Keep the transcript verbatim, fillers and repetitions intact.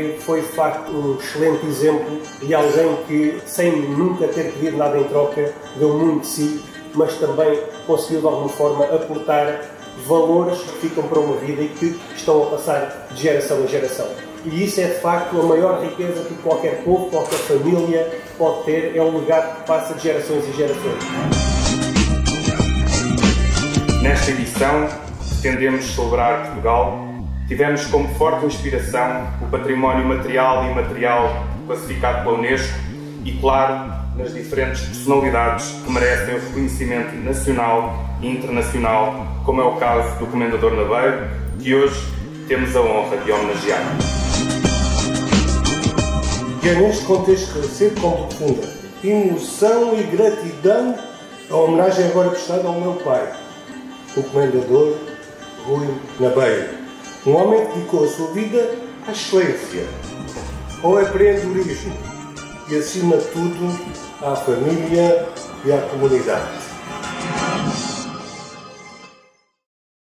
foi, foi de facto um excelente exemplo de alguém que, sem nunca ter pedido nada em troca, deu muito de si, mas também conseguiu de alguma forma aportar valores que ficam para uma vida e que estão a passar de geração em geração. E isso é de facto a maior riqueza que qualquer povo, qualquer família pode ter, é um legado que passa de gerações em gerações. Nesta edição, pretendemos celebrar Portugal. Tivemos como forte inspiração o património material e imaterial classificado pela Unesco e, claro, nas diferentes personalidades que merecem o reconhecimento nacional e internacional, como é o caso do Comendador Naveiro, que hoje temos a honra de homenagear. E é neste contexto que recebo com profunda emoção e gratidão a homenagem agora prestada ao meu pai, o Comendador Rui Naveiro. Um homem que dedicou a sua vida à excelência, ao empreendedorismo e, acima de tudo, à família e à comunidade.